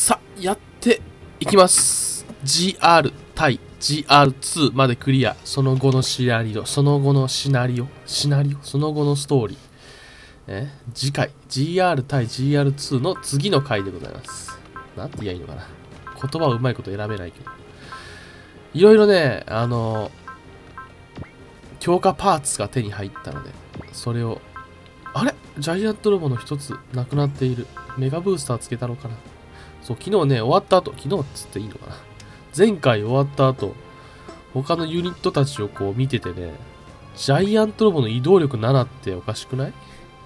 さあ、やっていきます。GR 対 GR2 までクリア。その後のシナリオ、その後のシナリオ、その後のストーリー。次回、GR 対 GR2 の次の回でございます。なんて言えばいいのかな。言葉をうまいこと選べないけど。いろいろね、強化パーツが手に入ったので、それを、あれジャイアントロボの一つなくなっている。メガブースターつけたのかな。そう、昨日ね、終わった後、昨日っつっていいのかな。前回終わった後、他のユニットたちをこう見ててね、ジャイアントロボの移動力7っておかしくない？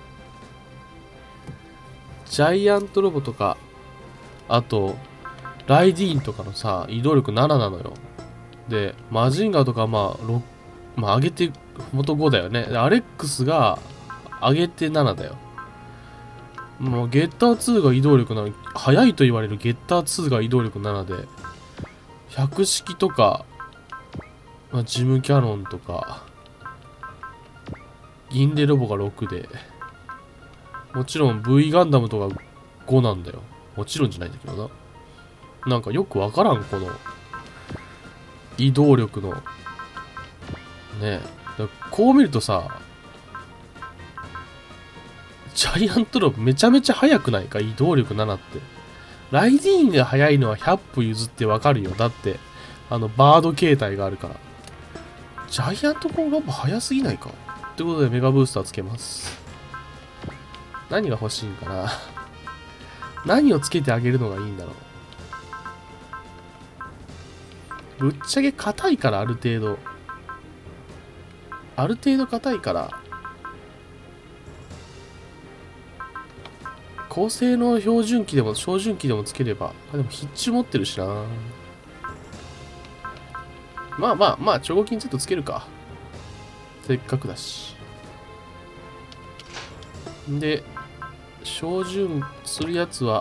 ジャイアントロボとか、あと、ライディーンとかのさ、移動力7なのよ。で、マジンガーとか上げて、元5だよね。で、アレックスが上げて7だよ。もうゲッター2が移動力7、速いと言われるゲッター2が移動力7で、100式とか、ジムキャノンとか、銀レロボが6で、もちろん V ガンダムとか5なんだよ。もちろんじゃないんだけどな。なんかよくわからん、この、移動力の、ねえ。こう見るとさ、ジャイアントロボめちゃめちゃ速くないか、移動力7って。ライディーンが速いのは100歩譲ってわかるよ。だって、バード形態があるから。ジャイアントロボ速すぎないか。ってことでメガブースターつけます。何が欲しいんかな。何をつけてあげるのがいいんだろう。ぶっちゃけ硬いから、ある程度硬いから、高性能標準機でもつければ。でも必中持ってるしな。まあ、超合金ちょっとつけるか。せっかくだし。で、照準するやつは、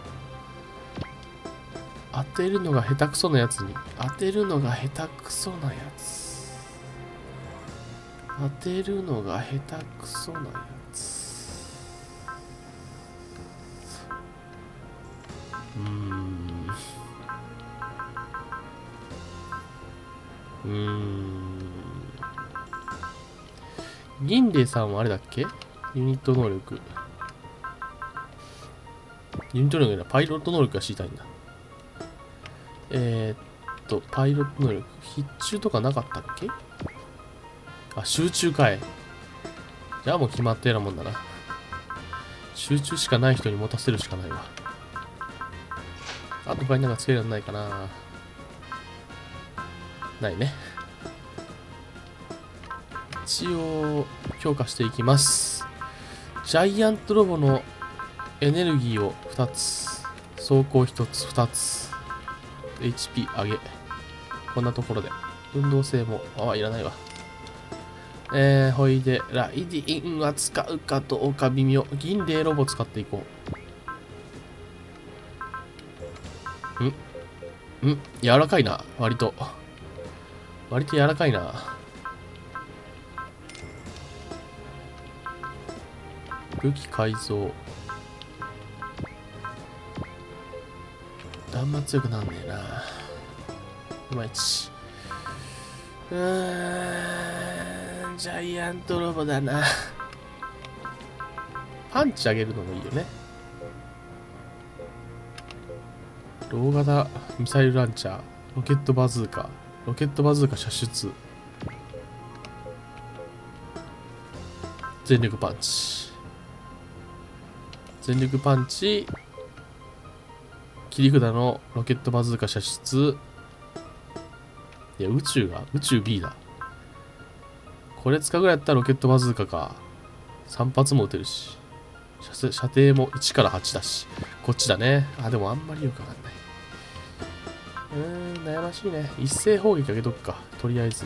当てるのが下手くそなやつに。当てるのが下手くそなやつ。銀霊さんはあれだっけ？ユニット能力。パイロット能力が知りたいんだ。パイロット能力。必中とかなかったっけ？あ、集中かい。じゃあもう決まったようなもんだな。集中しかない人に持たせるしかないわ。あと他になんかつけるのないかな。ないね。一応、強化していきます。ジャイアントロボのエネルギーを2つ。走行1つ、2つ。HP 上げ。こんなところで。運動性も、いらないわ。ほいで、ライディーンは使うかどうか微妙。銀霊ロボ使っていこう。柔らかいな。割と柔らかいな。武器改造。あんま強くなんねえな。いまいち。ジャイアントロボだな。パンチ上げるのもいいよね。ロー型ミサイルランチャー、ロケットバズーカ射出。全力パンチ。切り札のロケットバズーカ射出。いや、宇宙 B だ。これ使うぐらいやったらロケットバズーカか。3発も撃てるし。射程も1から8だし。こっちだね。でもあんまりよくわかんない。悩ましいね。一斉砲撃上げとくか。とりあえず。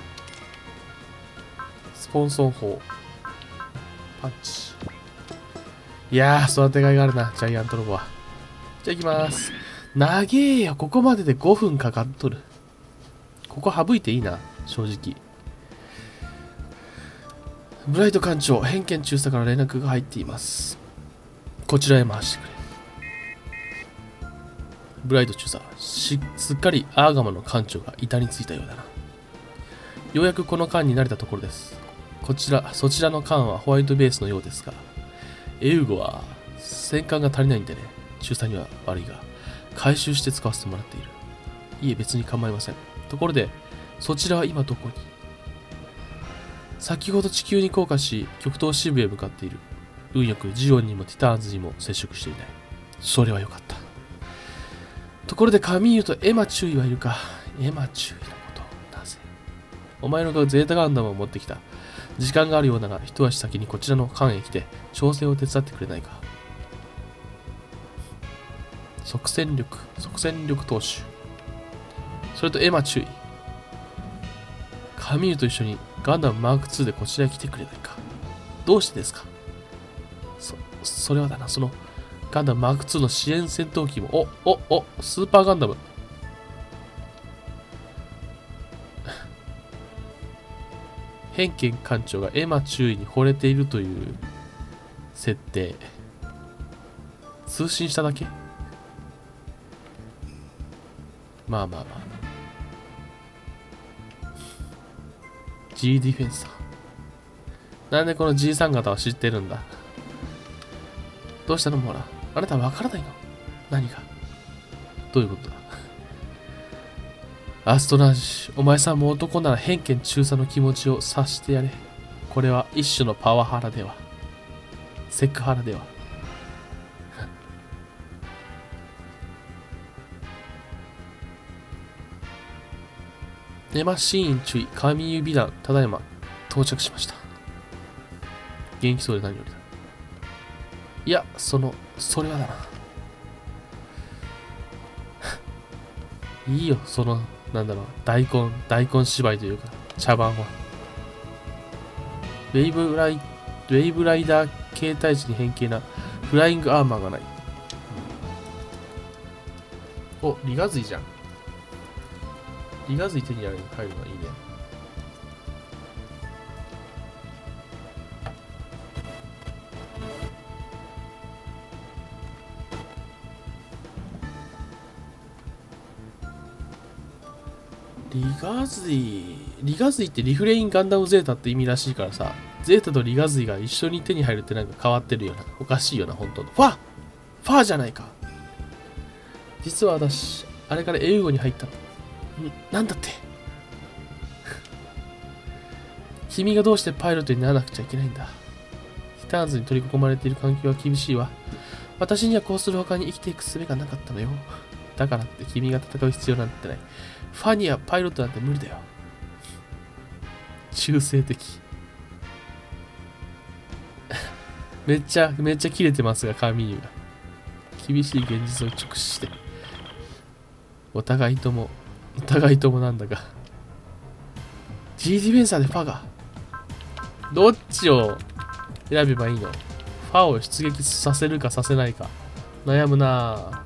スポンソン砲。パンチ。いやー、育てがいがあるな。ジャイアントロボは。じゃあ行きまーす。長えよ。ここまでで5分かかっとる。ここ省いていいな。正直。ブライト艦長、偏見中佐から連絡が入っています。こちらへ回してくれ。 ブライト中佐、すっかりアーガマの艦長が板についたようだな。ようやくこの艦に慣れたところです。そちらの艦はホワイトベースのようですが、エウゴは戦艦が足りないんでね、中佐には悪いが、回収して使わせてもらっている。いえ、別に構いません。ところで、そちらは今どこに？先ほど地球に降下し、極東支部へ向かっている。運よくジオンにもティターンズにも接触していない。それはよかった。ところでカミーユとエマ注意はいるか？エマ注意のこと、なぜ？お前のゼータガンダムを持ってきた。時間があるようなら一足先にこちらの艦へ来て調整を手伝ってくれないか？即戦力投手。それとエマ注意。カミーユと一緒にガンダムマーク2でこちらへ来てくれないか？どうしてですか？それはだな、そのガンダムマーク2の支援戦闘機も、スーパーガンダム。ヘンケン艦長がエマ注意に惚れているという設定。通信しただけ？まあ。G ディフェンサー。なんでこの G さん方は知ってるんだ？どうしたのモラ？あなたはわからないの？何が？どういうことだ？アストラージ、お前さんも男なら偏見中佐の気持ちを察してやれ。これは一種のパワハラでは。セクハラでは。エマシーン注意、神指弾、ただいま到着しました。元気そうで何よりだ。いや、それはだな。いいよ、なんだろう、大根芝居というか、茶番は。ウェイブライダー形態値に変形なフライングアーマーがない。お、リガズイじゃん。リガズイ手に入るのはいいね。リガズイってリフレインガンダムゼータって意味らしいからさ、ゼータとリガズイが一緒に手に入るってなんか変わってるよな。おかしいよな、本当。ファーじゃないか。実は私、あれからエウゴに入ったの。なんだって。君がどうしてパイロットにならなくちゃいけないんだ。ティターンズに取り囲まれている環境は厳しいわ。私にはこうする他に生きていく術がなかったのよ。だからって君が戦う必要なんてない。ファにはパイロットなんて無理だよ。中性的。めっちゃキレてますが、カーミーユが。厳しい現実を直視して。お互いともなんだが。G ディフェンサーでファが。どっちを選べばいいの？ファを出撃させるかさせないか。悩むな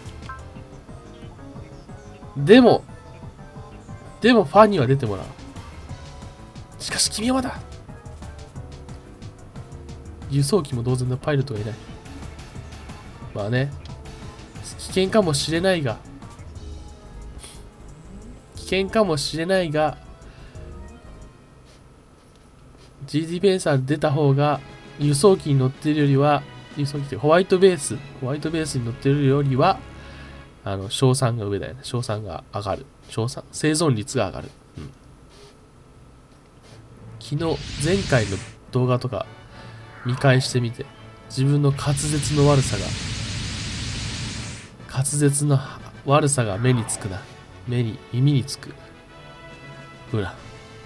ぁ。でもファには出てもらう。しかし君はまだ輸送機も同然のパイロットがいない。まあね、危険かもしれないが G ディフェンサーで出た方が輸送機に乗っているよりは、輸送機ってホワイトベースに乗っているよりは勝算が上だよね。勝算が上がる。生存率が上がる。昨日、前回の動画とか見返してみて、自分の滑舌の悪さが目につくな。耳につく。ほら。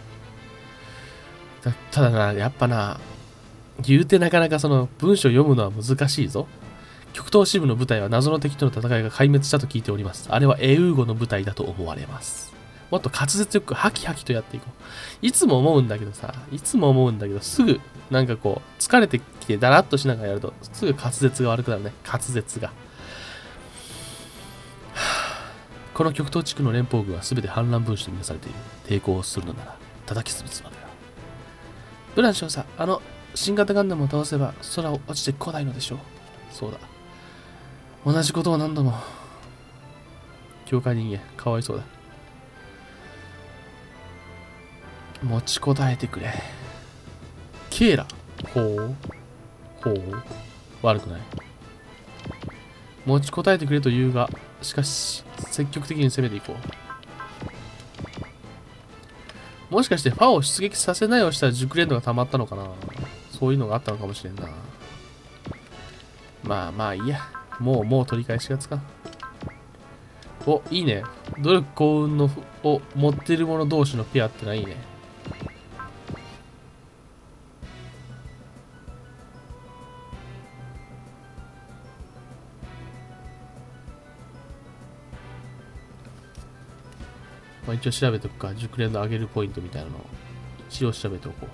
ただな、やっぱな、言うてなかなかその文章を読むのは難しいぞ。極東支部の部隊は謎の敵との戦いが壊滅したと聞いております。あれはエウーゴの部隊だと思われます。もっと滑舌よくハキハキとやっていこう。いつも思うんだけどすぐなんかこう疲れてきてだらっとしながらやるとすぐ滑舌が悪くなるね。滑舌が。この極東地区の連邦軍は全て反乱分子とみなされている。抵抗をするのなら叩き潰すまでだ。ブラン少佐、新型ガンダムを倒せば空を落ちてこないのでしょう。そうだ。同じことを何度も。 境界人間かわいそうだ。持ちこたえてくれ。ケーラ。ほうほう、悪くない。持ちこたえてくれと言うが、しかし積極的に攻めていこう。もしかしてファを出撃させないをしたら熟練度が溜まったのかな。そういうのがあったのかもしれんな。まあまあいいや。もう取り返しがつかん。お、いいね。努力幸運のを持ってる者同士のペアってのはいいね。まあ一応調べておくか。熟練度上げるポイントみたいなのを一応調べておこう。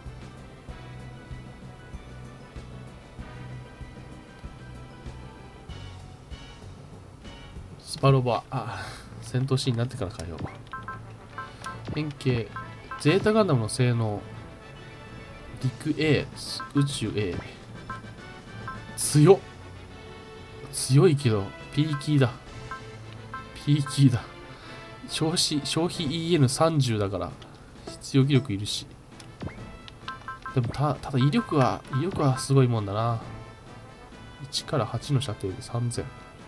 スパロボ、戦闘シーンになってから変えよう。変形、ゼータガンダムの性能、陸 A、宇宙 A。強いけど、P キーだ。P キーだ。消費 EN30 だから、必要気力いるし。でもただ威力はすごいもんだな。1から8の射程で3000。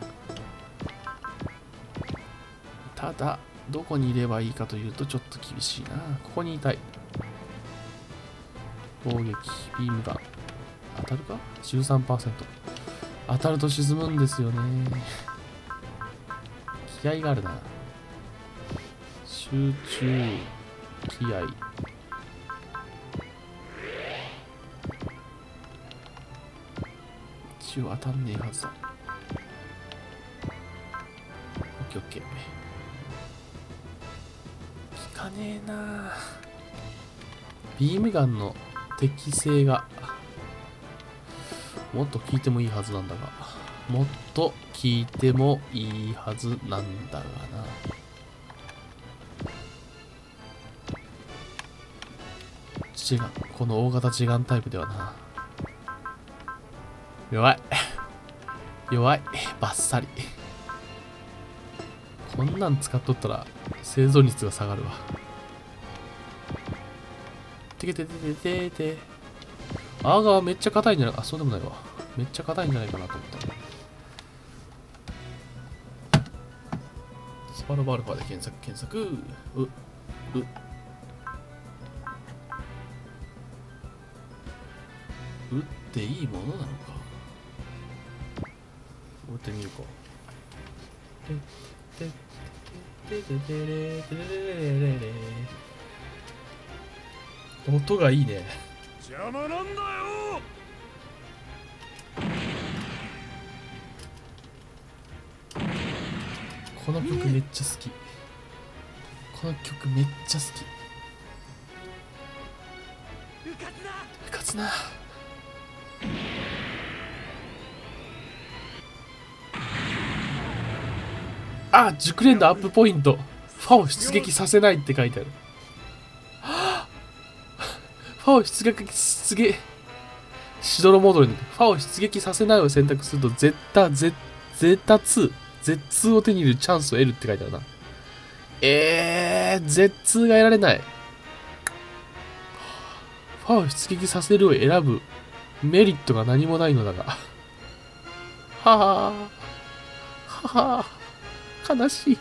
ただ、どこにいればいいかというとちょっと厳しいな。ここにいたい。攻撃、ビームが当たるか ?13%。当たると沈むんですよね。気合があるな。集中、気合。一応当たんねえはずだ。オッケーオッケー。効かねえな。ビームガンの適性がもっと効いてもいいはずなんだが、もっと効いてもいいはずなんだがな。違う、この大型時間タイプではな。弱いバッサリ。こんなん使っとったら生存率が下がるわ。てけててててて。アーガーめっちゃ硬いんじゃないか。そうでもないわ。めっちゃ硬いんじゃないかなと思った。スパロボアルファで検索。撃っていいものなのか。撃ってみるか。音がいいね。 邪魔なんだよ。 この曲めっちゃ好き。この曲めっちゃ好き。うかつな。熟練度アップポイント。ファを出撃させないって書いてある。ファを出撃しどろモードにファを出撃させないを選択するとゼッタ2 Z2 を手に入れるチャンスを得るって書いてあるな。Z2 が得られない。ファを出撃させるを選ぶメリットが何もないのだが。はは悲しい。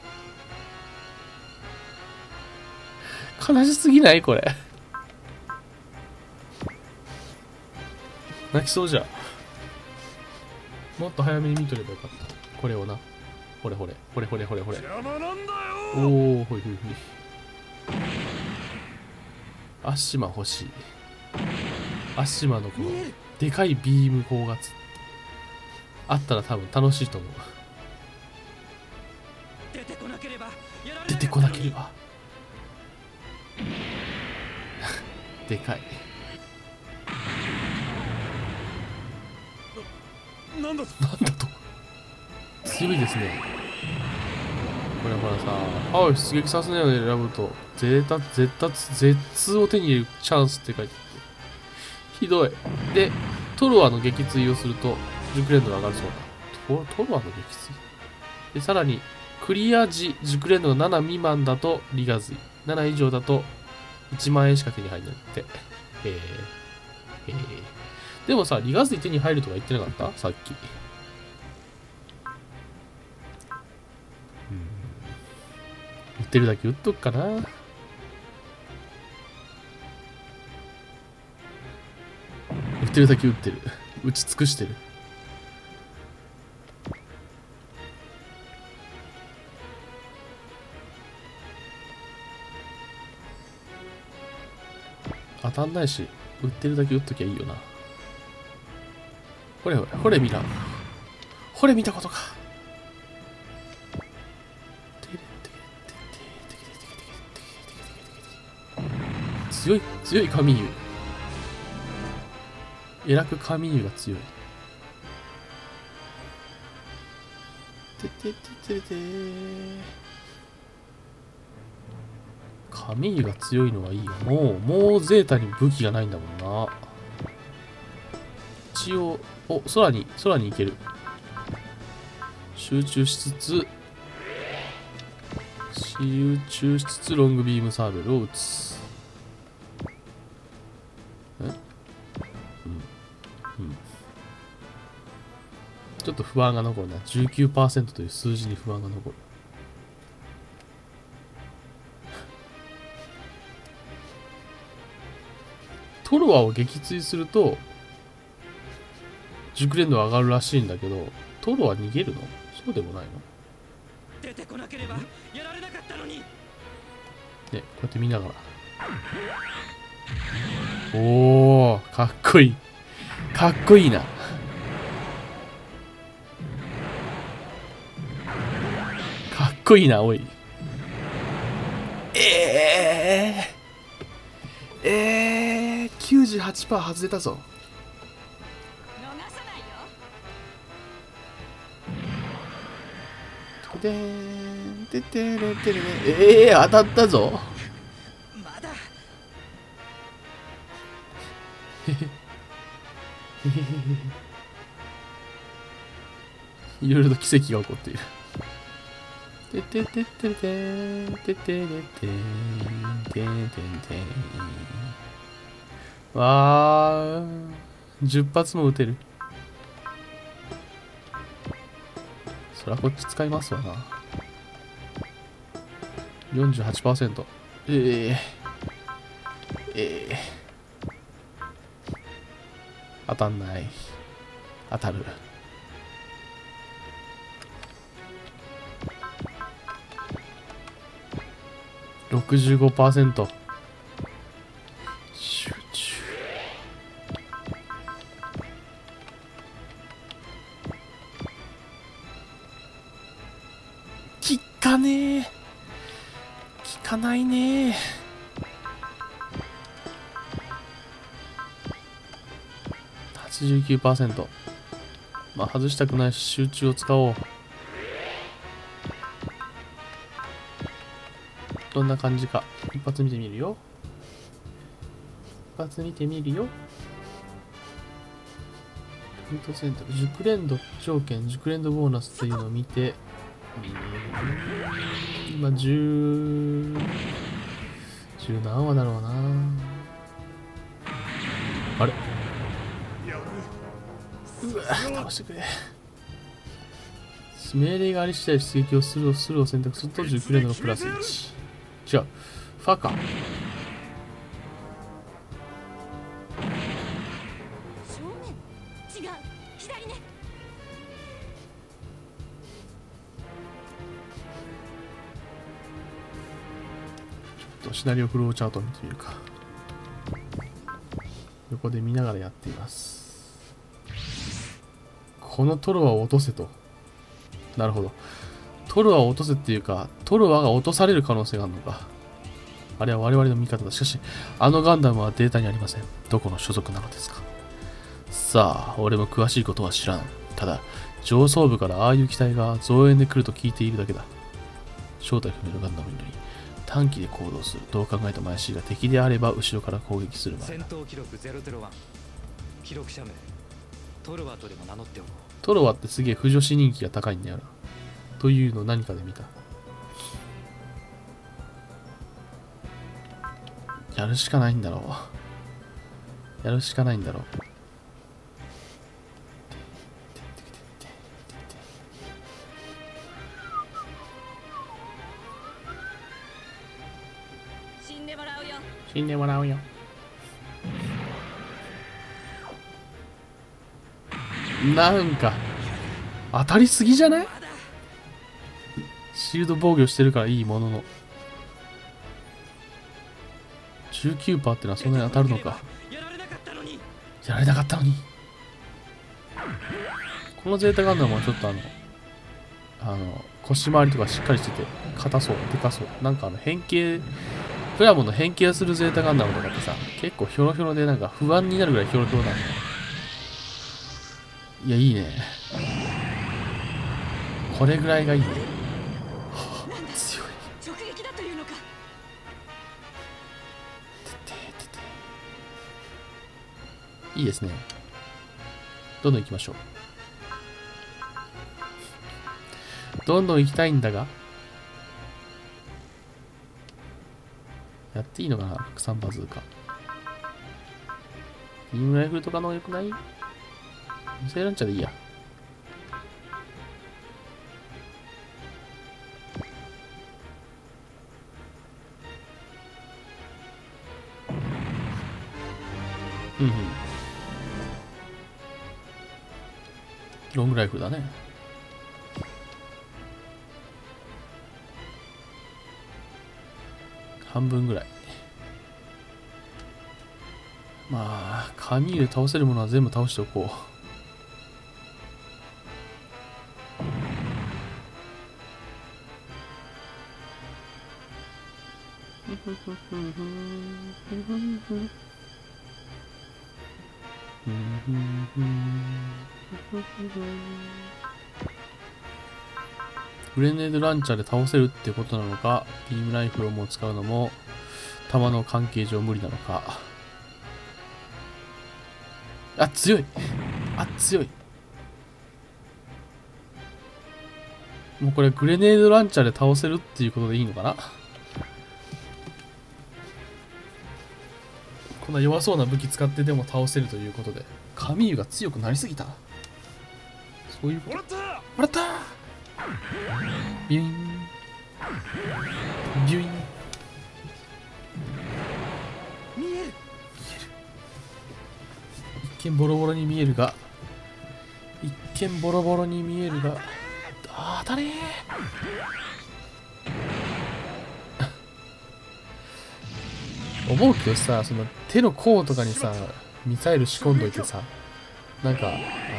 悲しすぎないこれ。泣きそうじゃ。もっと早めに見とればよかった。これをな。ほれ。おー、ほい。アシマ欲しい。アシマのこのでかいビーム砲があったら多分楽しいと思う。出てこなければでかい。なんだと強いですね。これほらさ、ファを出撃させないように選ぶとZ2 を手に入れるチャンスって書いてあってひどい。でトロワの撃墜をすると熟練度が上がるそうだ。トロワの撃墜でさらにクリア時熟練度が7未満だとリガズイ、7以上だと1万円しか手に入らないって。でもさ、リガズイ手に入るとか言ってなかったさっき。売ってるだけ売っとくかな。売ってるだけ売ってる。打ち尽くしてる。当たんないし、売ってるだけ売っときゃいいよな。ほれほれ、ほれ見ら。ほれ見たことか。強い、強い神湯。えらく神湯が強い。神湯が強いのはいいよ。もうゼータに武器がないんだもんな。一応、空に行ける。集中しつつロングビームサーベルを撃つ。ちょっと不安が残るな。19% という数字に不安が残る。トロワを撃墜すると熟練度が上がるらしいんだけど、トロワ逃げるの？そうでもないの？ 出てこなければやられなかったのに。 ね、こうやって見ながら。おー、かっこいい。かっこいいな。かっこいいな、おい。98% 外れたぞ。 逃さないよ。 てでーん、ててれてれ。当たったぞ。 まだ。 いろいろと奇跡が起こっている。てててててーん、ててれてーん、てんてんてん。わー、10発も撃てる。そりゃこっち使いますわな。48%。当たんない。当たる。65%。集中。効かねえ。効かないねえ。89%。まあ外したくないし集中を使おう。どんな感じか一発見てみるよ。一発見てみるよ。ルート選択、熟練度条件、熟練度ボーナスというのを見て、今10何話だろうな。あれ、うわ、倒してくれ。命令があり次第出撃をするを選択すると熟練度がプラス1。違う、ファか。 正面違う、左ね。 ちょっとシナリオフローチャートを見てみるか。横で見ながらやっています。このトロワを落とせと。なるほど。トロワを落とせっていうか、トロワが落とされる可能性があるのか。あれは我々の味方だ。しかし、あのガンダムはデータにありません。どこの所属なのですか。さあ、俺も詳しいことは知らん。ただ、上層部からああいう機体が増援で来ると聞いているだけだ。正体不明のガンダムに乗り、短期で行動する。どう考えても怪しいが、敵であれば後ろから攻撃する前だ。 戦闘記録001。記録者名、トロワとでも名乗っておこう。 トロワってすげえ不女子人気が高いんだよな。というのを何かで見た。 やるしかないんだろう。やるしかないんだろう。 死んでもらうよ。 死んでもらうよ。なんか当たりすぎじゃない？シールド防御してるからいいものの 19% ってのはそんなに当たるのか。 やられなかったのに。 やられなかったのに。このゼータガンダムはちょっと腰回りとかしっかりしてて硬そう、でかそう。なんか変形プラモの変形するゼータガンダムとかってさ、結構ヒョロヒョロでなんか不安になるぐらいヒョロヒョロなんだよ。いや、いいね。これぐらいがいいね。強い。 直撃だというのか。 いいですね。どんどん行きましょう。どんどん行きたいんだが。やっていいのかな、拡散バズーカ。ビームライフルとかの方が良くない？無声ランチャーでいいや。うんうん。ロングライフルだね。半分ぐらい。まあ、カミール倒せるものは全部倒しておこう。グレネードランチャーで倒せるってことなのか、ビームライフルをもう使うのも弾の関係上無理なのか。あ、強い。あ、強い。もうこれグレネードランチャーで倒せるっていうことでいいのかな。こんな弱そうな武器使ってでも倒せるということで、カミーユが強くなりすぎた。そういうこと。もらったビュインビュイン。 見える。 一見ボロボロに見えるが、一見ボロボロに見えるが、あー当たれー。思うけどさ、その手の甲とかにさミサイル仕込んどいてさ、なんか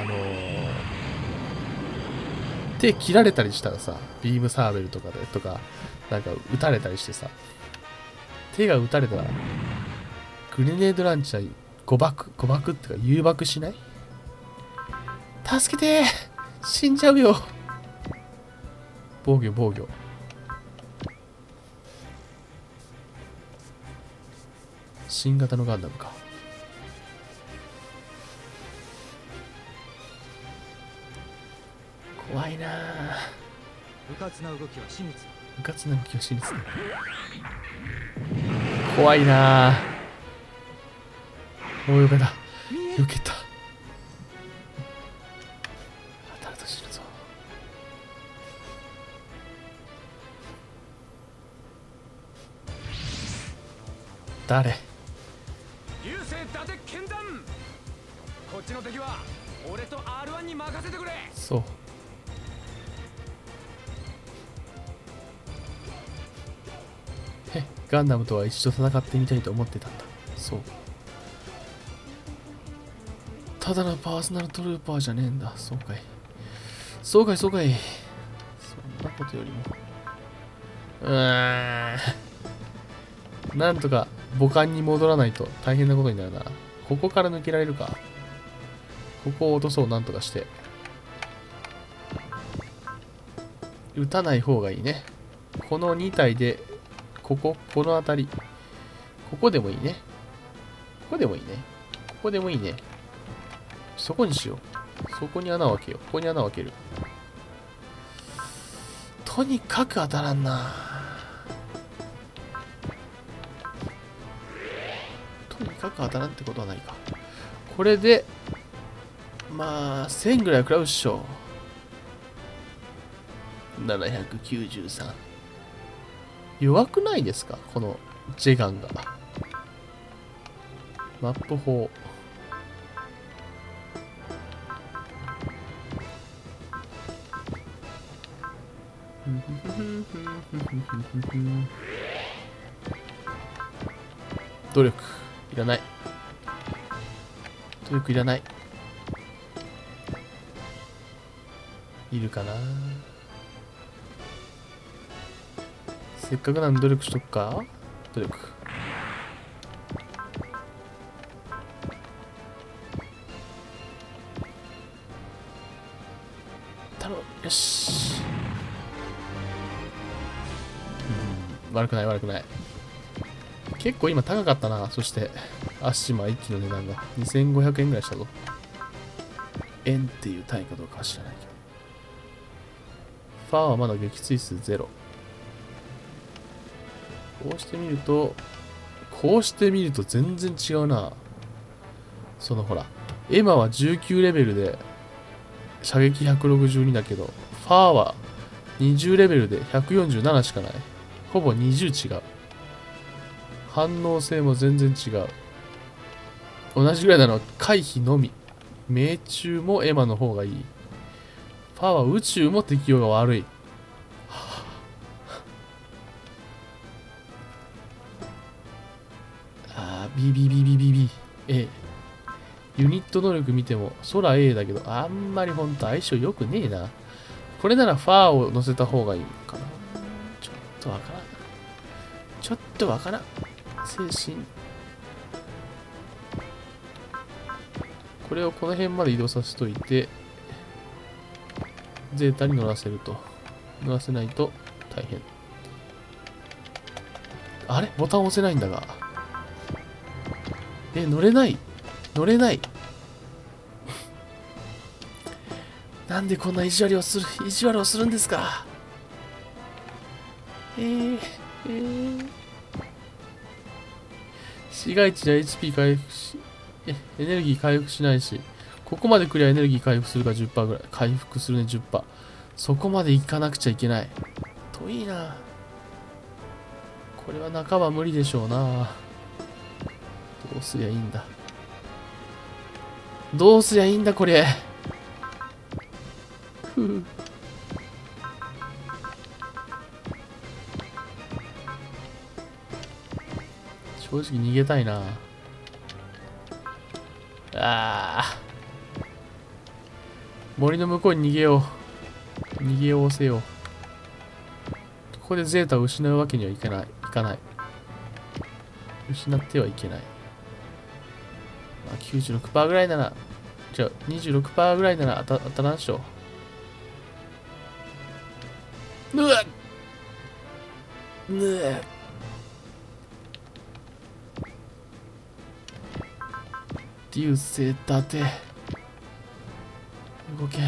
手切られたりしたらさ、ビームサーベルとかでとかなんか撃たれたりしてさ、手が撃たれたらグレネードランチャー誤爆ってか誘爆しない？助けてー、死んじゃうよ。防御防御。新型のガンダムか。怖いなぁ。 うかつな動きは真実。 うかつな動きは真実だ。怖いなぁ。もうよけた。よけた。当たると死ぬぞ。誰？ 流星伊達剣団。こっちの敵は俺と R1 に任せてくれ。 そう。ガンダムとは一度戦ってみたいと思ってたんだ。そう。ただのパーソナルトルーパーじゃねえんだ。そうかい。そうかい、そうかい。そんなことよりも。なんとか母艦に戻らないと大変なことになるな。ここから抜けられるか。ここを落とそう、なんとかして。撃たない方がいいね。この2体で、この辺り。ここでもいいね。ここでもいいね。ここでもいいね。そこにしよう。そこに穴を開けよう。ここに穴を開ける。とにかく当たらんな。 高く当たらんってことはないか。これで、まあ、1000ぐらい食らうっしょ。793。弱くないですかこのジェガンが。マップ法。努力いらない。努力いらない。いるかな。せっかくなんで努力しとくか。努力。頼む。よし。悪くない悪くない。結構今高かったな。そしてアッシマ1機の値段が2500円ぐらいしたぞ。円っていう単位かどうかは知らないけど。ファーはまだ撃墜数0。こうしてみると全然違うな。そのほらエマは19レベルで射撃162だけど、ファーは20レベルで147しかない。ほぼ20違う。反応性も全然違う。同じぐらいなのは回避のみ。命中もエマの方がいい。ファーは宇宙も適用が悪い。BBBBBB A。ユニット能力見ても空 A だけど、あんまりほんと相性良くねえな。これならファーを乗せた方がいいかな。ちょっとわからん。ちょっとわからん。精神。これをこの辺まで移動させといて、ゼータに乗らせると。乗らせないと大変。あれボタン押せないんだが。乗れない乗れないなんでこんな意地悪をするんですか。市街地で HP 回復し、エネルギー回復しないし、ここまで来りゃエネルギー回復するか 10% ぐらい。回復するね 10%。そこまで行かなくちゃいけない。遠いな。これは半ば無理でしょうな。どうすりゃいいんだ。どうすりゃいいんだこれ。ふう。正直逃げたいな。森の向こうに逃げよう。逃げようせよ。ここでゼータを失うわけにはいかない。失ってはいけない。まあ、96% ぐらいなら、じゃあ 26% ぐらいなら当たらんっしょ。うわっ流星立て動け。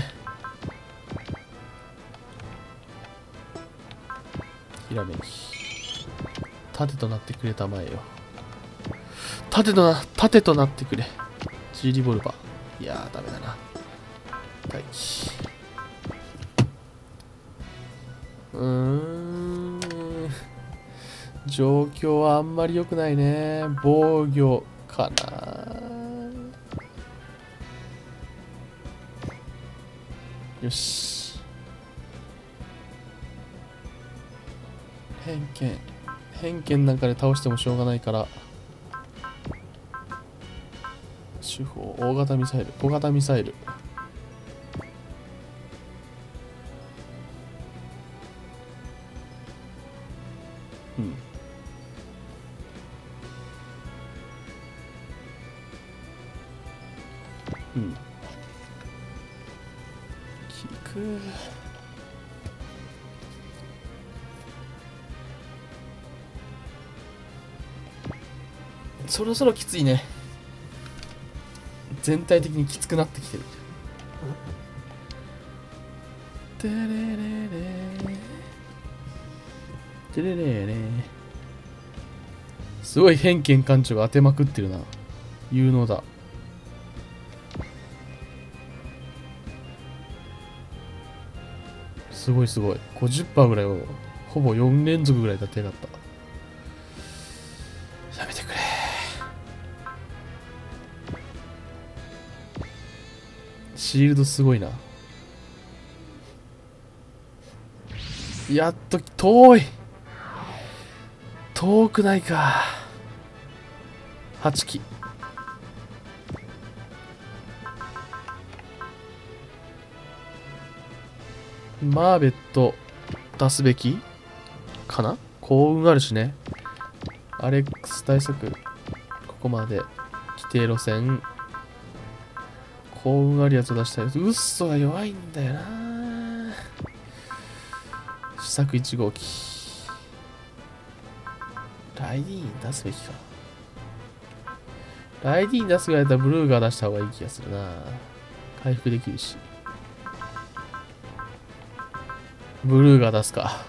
ひらめき。盾となってくれたまえよ。盾となってくれ。G リボルバー。いやーダメだな。大気。状況はあんまり良くないね。防御かな。よし。偏見なんかで倒してもしょうがないから。手法、大型ミサイル、小型ミサイル。効く。そろそろきついね。全体的にきつくなってきてる。テレレレテレレレ。すごい偏見館長が当てまくってるな。 有能だ。すごいすごい。50% ぐらいをほぼ4連続ぐらい立てやがった。やめてくれ。シールドすごいな。やっと遠い。遠くないか。8機。マーベット出すべきかな。幸運あるしね。アレックス対策。ここまで規定路線。幸運あるやつを出したい。ウッソが弱いんだよな。試作1号機。ライディーン出すべきか。ライディーン出すぐらいだったらブルーガー出した方がいい気がするな。回復できるし。ブルーガー出すか。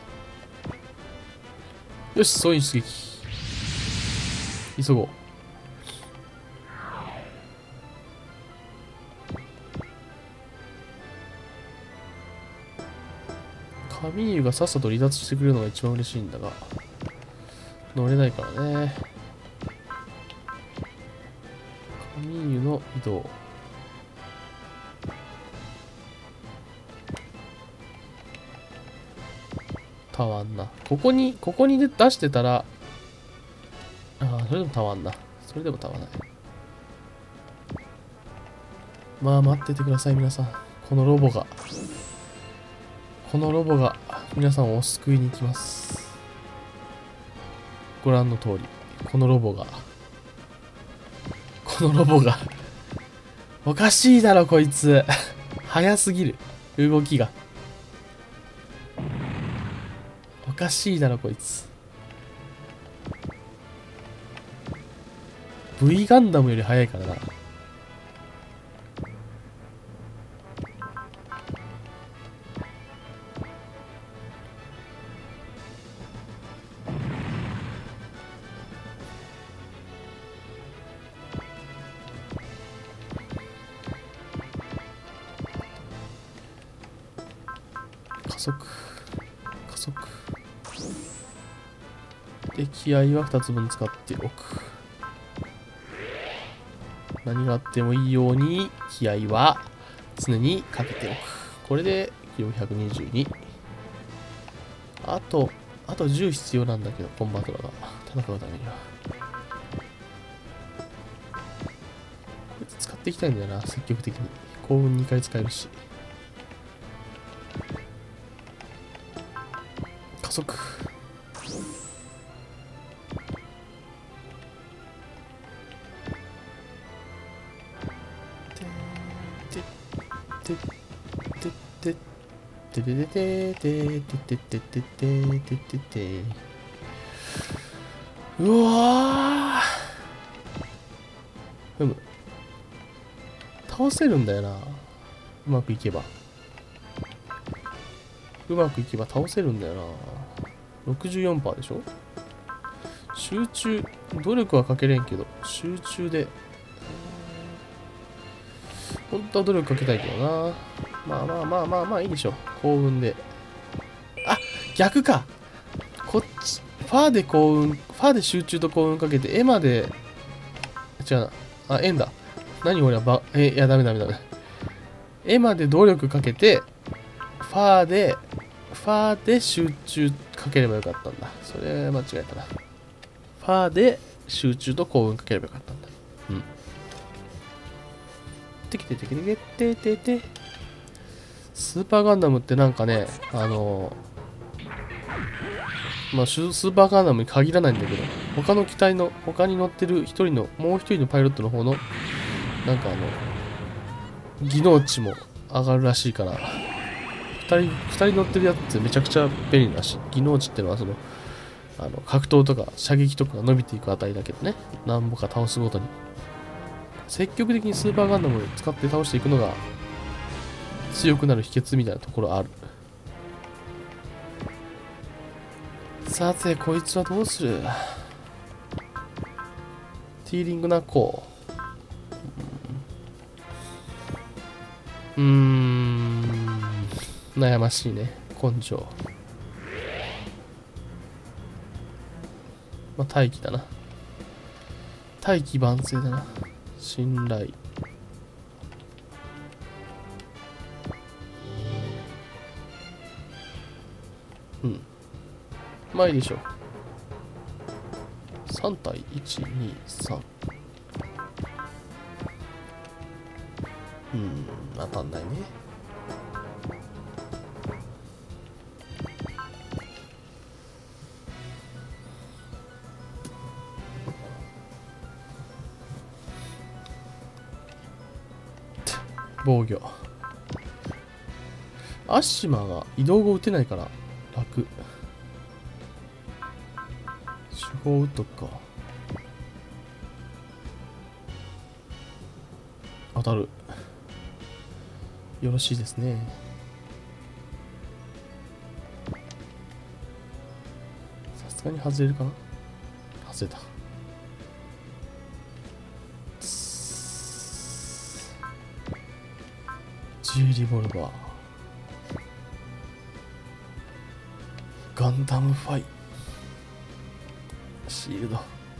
よし、総員出撃。急ごう。カミーユがさっさと離脱してくれるのが一番嬉しいんだが、乗れないからね。カミーユの移動。たわんな。ここに出してたら、ああ、それでもたわんな。それでもたわない。まあ、待っててください、皆さん。このロボが皆さんを救いに行きます。ご覧の通り、このロボがおかしいだろこいつ。早すぎる、動きが。おかしいだろこいつ。 V ガンダムより速いからな。加速で、気合は2つ分使っておく。何があってもいいように気合は常にかけておく。これで422。あと10必要なんだけど、コンバトラーが戦うためにはこいつ使っていきたいんだよな。積極的に幸運2回使えるし。加速。うわー、倒せるんだよな。うまくいけば倒せるんだよな。64% でしょ。集中、努力はかけれんけど集中で本当は努力かけたいけどな。まあいいでしょ。幸運で。あ、逆か。こっちファーで幸運、ファーで集中と幸運かけて、絵まで違うな。あ、円だ。何俺はいや、ダメ。絵まで努力かけて、ファーで集中かければよかったんだ。それ間違えたな。ファーで集中と幸運かければよかったんだ。うん。スーパーガンダムってなんかね、スーパーガンダムに限らないんだけど、他の機体の、他に乗ってるもう一人のパイロットの方の、なんか技能値も上がるらしいから、二人乗ってるやつってめちゃくちゃ便利だし、技能値ってのは格闘とか射撃とかが伸びていく値だけどね、何本か倒すごとに。積極的にスーパーガンダムを使って倒していくのが強くなる秘訣みたいなところある。さてこいつはどうする。ティーリングナッコー悩ましいね。根性。まあ、大気だな。大器晩成だな。信頼。うん。まあいいでしょう。3対1、2、3。当たんないね。防御。アッシマーが移動後打てないから楽。手法打っとくか。当たる。よろしいですね。さすがに外れるかな。外れた。G リボルバー。ガンダムファイ。シールド。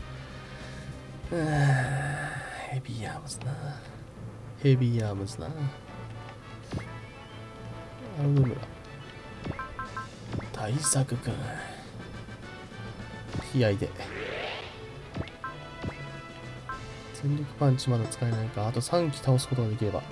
ヘビーアームズな。ヘビーアームズな。アルドムラ。大作くん。悲哀で。全力パンチまだ使えないか。あと3機倒すことができれば。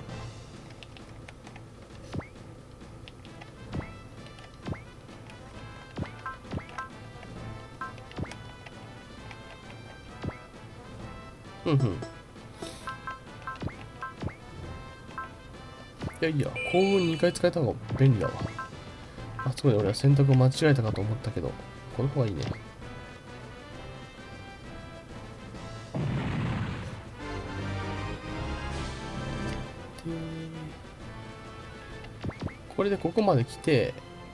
いやいや、幸運2回使えた方が便利だわ。あそこで俺は選択を間違えたかと思ったけど、この方がいいね。これでここまで来て、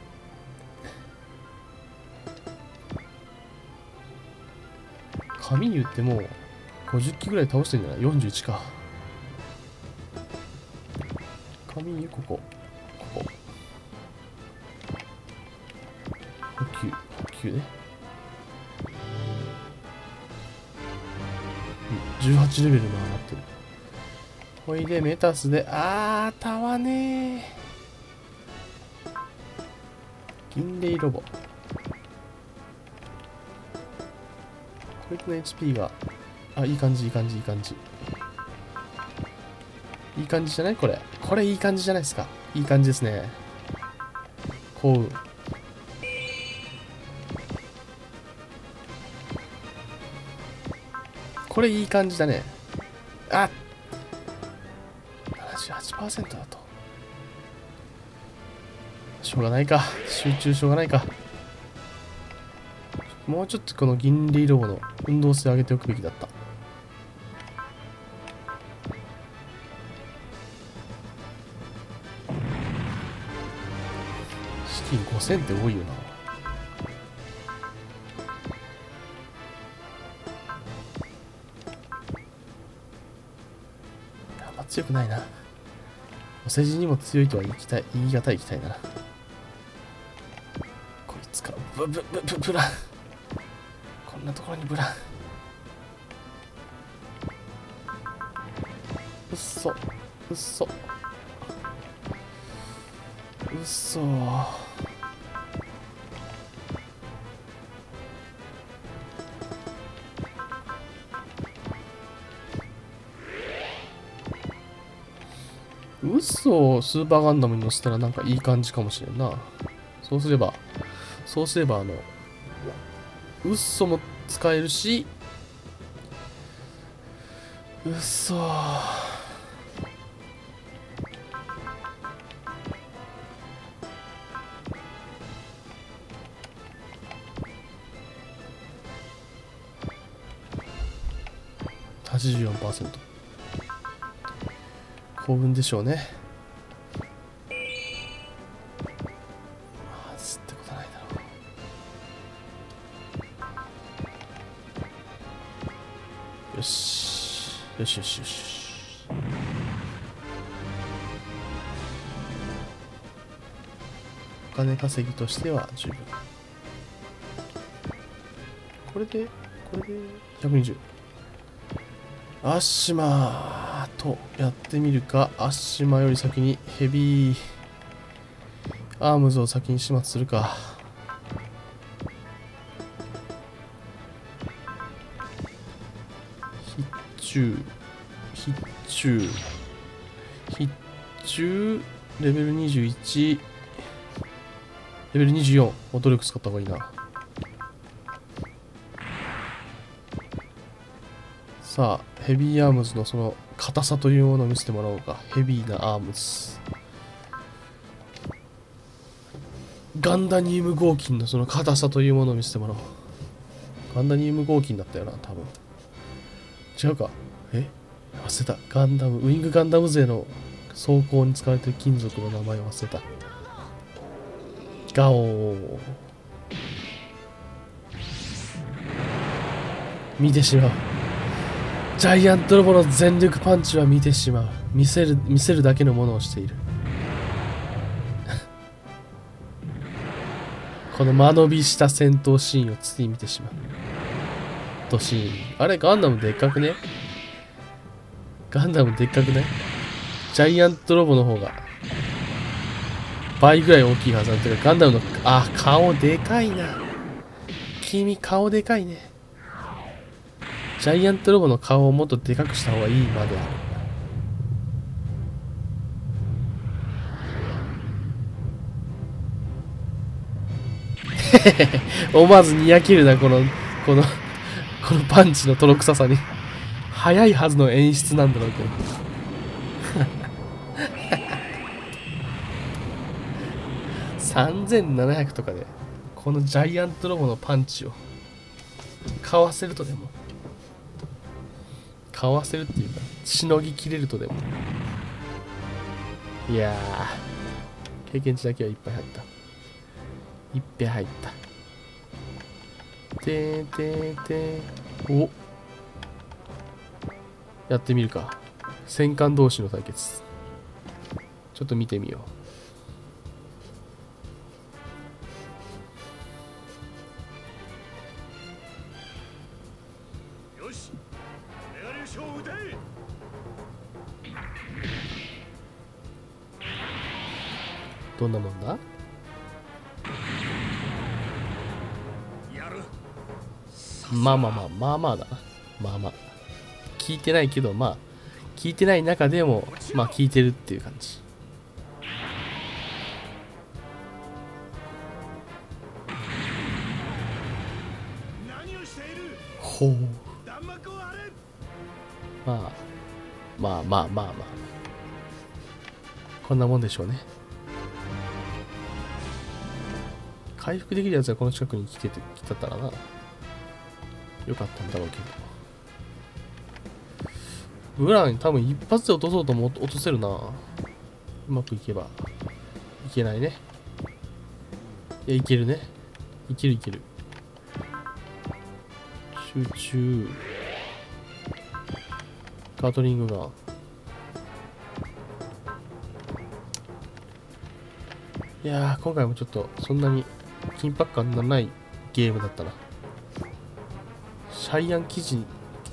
紙に打っても50機ぐらい倒してんじゃない？ 41 か。紙にここ。補給ね。18レベルも上がってる。ほいでメタスで、たわねー。銀レイロボ。こいつの HP が、いい感じ。いい感じじゃない？これいい感じじゃないですか。いい感じですね。幸運。これいい感じだね。78% だと。しょうがないか。集中しょうがないか。もうちょっとこの銀リロボの運動性を上げておくべきだった。資金5000って多いよな。あんま強くないな。お世辞にも強いとは言い難い期待だな。こいつか。ブラン。こんなところにブラン。うっそ。嘘をスーパーガンダムに乗せたらなんかいい感じかもしれんな。そうすれば嘘も使えるし、嘘。84%。幸運でしょうね。外すってことはないだろう。よし。 金稼ぎとしては十分。これで120。アッシマーとやってみるか。アッシマーより先にヘビーアームズを先に始末するか。必中レベル21、レベル24。努力使った方がいいな。さあ、ヘビーアームズのその硬さというものを見せてもらおうか。ヘビーなアームズ。ガンダニウム合金のその硬さというものを見せてもらおう。ガンダニウム合金だったよな、多分。違うか。忘れた。ガンダム、ウィングガンダム勢の装甲に使われている金属の名前を忘れた。ガオー。見てしまう。ジャイアントロボの全力パンチは見てしまう。見せるだけのものをしている。この間延びした戦闘シーンをつい見てしまう。ドシーン。あれ、ガンダムでっかくね？ガンダムでっかくね？ジャイアントロボの方が倍ぐらい大きいはずなんだけど、ガンダムの、顔でかいな。君、顔でかいね。ジャイアントロボの顔をもっとでかくした方がいいまである。思わずにやけるな、このパンチの泥臭さに。速いはずの演出なんだろうけど。3700とかで、このジャイアントロボのパンチを、かわせるとでも。かわせるっていうか、しのぎきれるとでも。いやー、経験値だけはいっぱい入った。いっぱい入った。お、やってみるか。戦艦同士の対決。ちょっと見てみよよし、メガ粒子を撃て。 どんなもんだ？まあだな。まあまあ。聞いてないけど、まあ、聞いてない中でも、まあ聞いてるっていう感じ。ほう。まあ。こんなもんでしょうね。回復できるやつはこの近くに来てたらな。よかったんだろうけど。ブラン多分一発で落とそうとも落とせるな。うまくいけば。いけないね。いや、いけるね。いける。集中。ガトリングガン。いやー、今回もちょっとそんなに緊迫感のないゲームだったな。シャイアン基地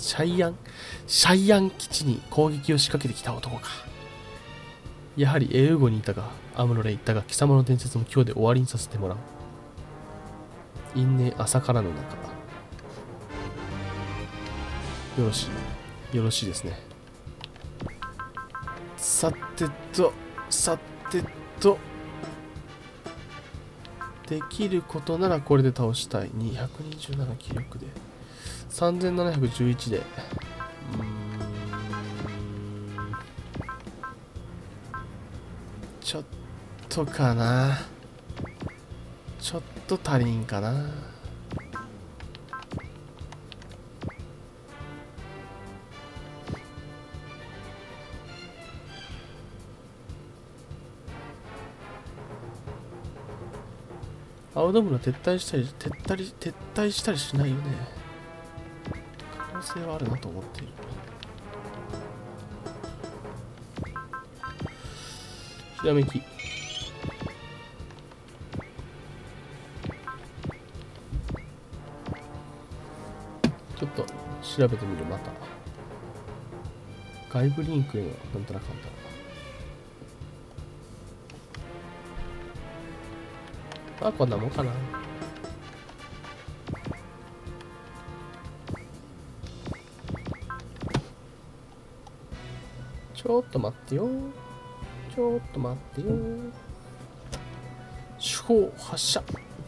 に攻撃を仕掛けてきた男か。やはりエウゴにいたが、アムロレイだが貴様の伝説も今日で終わりにさせてもらう。因縁朝からの中。よろしいですね。さてとできることならこれで倒したい。227気力で3711でちょっとかな。ちょっと足りんかな。青ドームの撤退したりしないよね。可能性はあるなと思っている。ひらめき。 ちょっと調べてみる、また。外部リンクへのなんたらかんたら。あ、こんなもんかな。ちょっと待ってよ。ちょっと待ってよ。手法発射。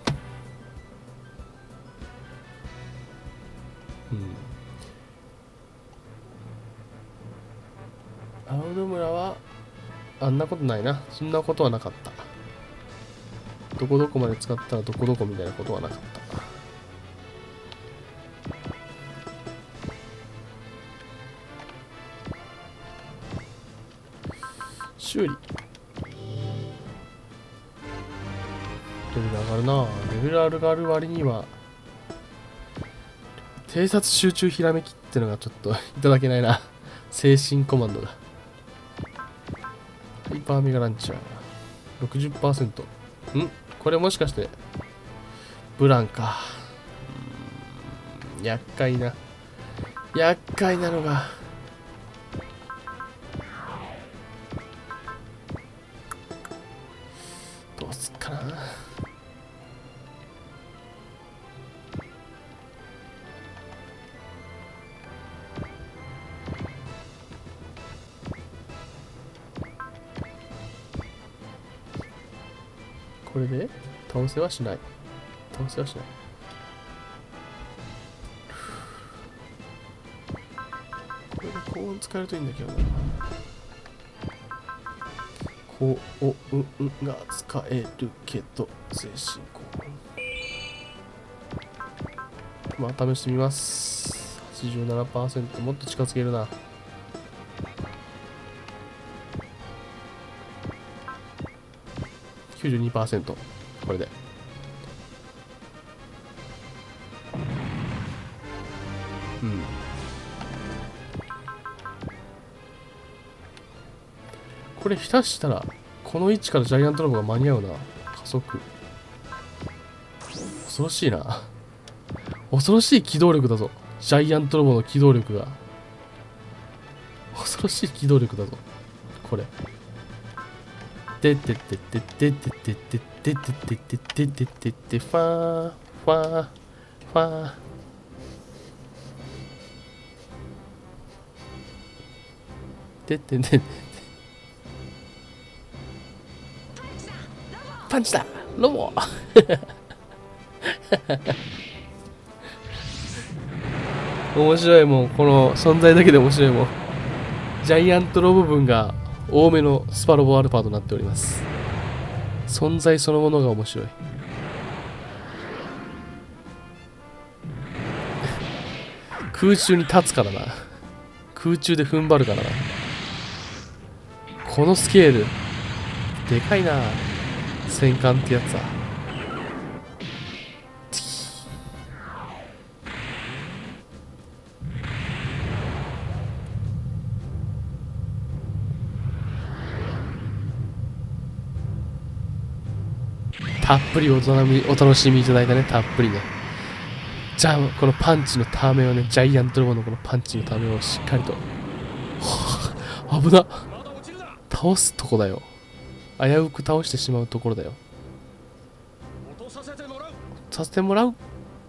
青野村はあんなことないな。そんなことはなかった。どこどこまで使ったらどこどこみたいなことはなかった。修理。レベル上がるな。レベル上がる割には偵察集中ひらめきってのがちょっといただけないな。精神コマンドが。ハイパーメガランチャー 60%。これもしかしてブランか。厄介なのが。どうすっかな。これで倒せはしない。これで高音使えるといいんだけどな。高音が使えるけど、精神高音。まあ試してみます。87%。もっと近づけるな。92%。これで。これ下手したらこの位置からジャイアントロボが間に合うな。加速。恐ろしいな。恐ろしい機動力だぞ。ジャイアントロボの機動力が。恐ろしい機動力だぞ。これ。てってってってってってってってってってってってってってってファーファーファー。てってってってパンチだロボ面白い。もんこの存在だけで面白い。もんジャイアントロボ分が多めのスパロボアルファとなっております。存在そのものが面白い。空中に立つからな。空中で踏ん張るからな。このスケールでかいな。戦艦ってやつはたっぷりお楽しみいただいたね。たっぷりね。じゃあこのパンチのためをね、ジャイアントロボのこのパンチのためをしっかりと危なっ。倒すとこだよ。危うく倒してしまうところだよ。させてもらう。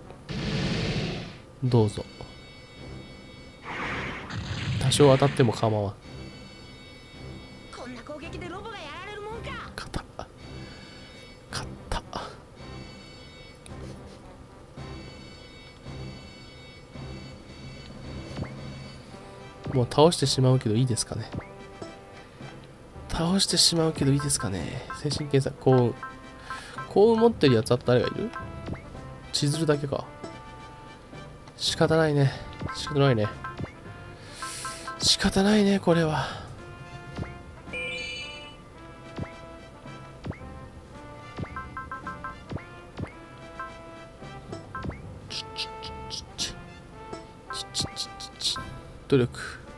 どうぞ。多少当たっても構わん。 こんな攻撃でロボがやられるもんか。 勝った。もう倒してしまうけどいいですかね。精神検査。幸運持ってるやつは誰がいる？千鶴だけか。仕方ないね。これは。努力。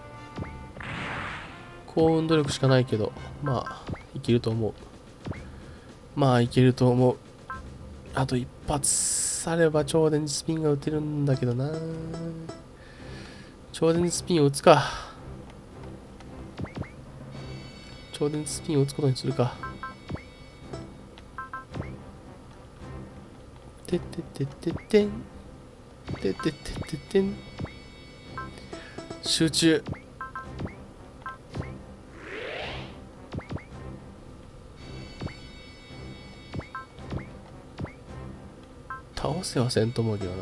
幸運努力しかないけど、まあいけると思う。 あと一発あれば超電磁スピンが打てるんだけどな。超電磁スピンを打つか。超電磁スピンを打つことにするか。てってってってってん。てってってってってん。集中。倒せはせんと思うけどな。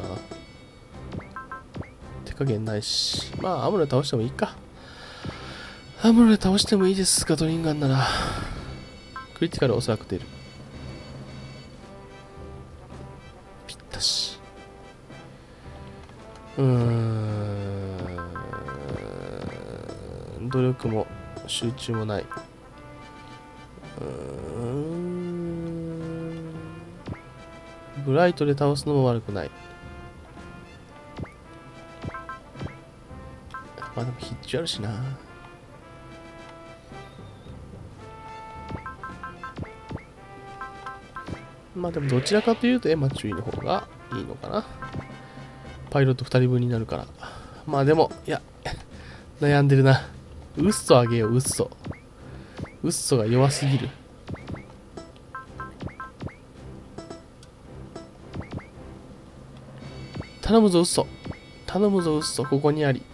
手加減ないし。まあ、アムロで倒してもいいか。アムロで倒してもいいですが、トリンガンなら。クリティカルおそらく出る。ぴったし。努力も集中もない。ブライトで倒すのも悪くない。まあでもヒッチあるしな。まあでもどちらかというとエマ注意の方がいいのかな。パイロット2人分になるから。まあでも、いや、悩んでるな。ウッソあげよう、ウッソ。ウッソが弱すぎる。頼むぞ、ウッソ。頼むぞ、ウッソ。ここにあり。